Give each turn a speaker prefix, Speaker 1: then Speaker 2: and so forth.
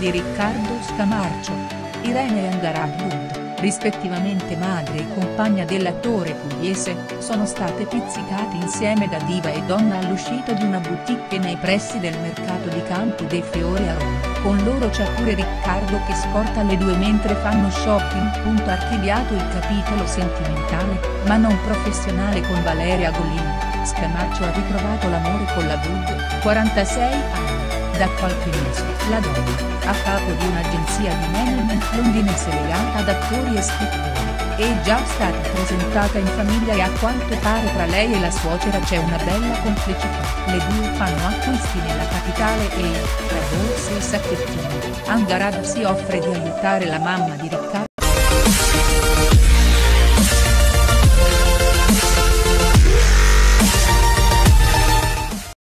Speaker 1: di Riccardo Scamarcio. Irene e Angarad Wood, rispettivamente madre e compagna dell'attore pugliese, sono state pizzicate insieme da diva e donna all'uscita di una boutique nei pressi del mercato di Campo dei Fiori a Roma. Con loro c'è pure Riccardo che scorta le due mentre fanno shopping. Archiviato il capitolo sentimentale, ma non professionale con Valeria Golin, Scamarcio ha ritrovato l'amore con la Wood, 46 anni. Da qualche mese, la donna, a capo di un'agenzia di management londinese legata ad attori e scrittori, è già stata presentata in famiglia e a quanto pare tra lei e la suocera c'è una bella complicità. Le due fanno acquisti nella capitale e, tra borse e sacchettini, Angarad si offre di aiutare la mamma di Riccardo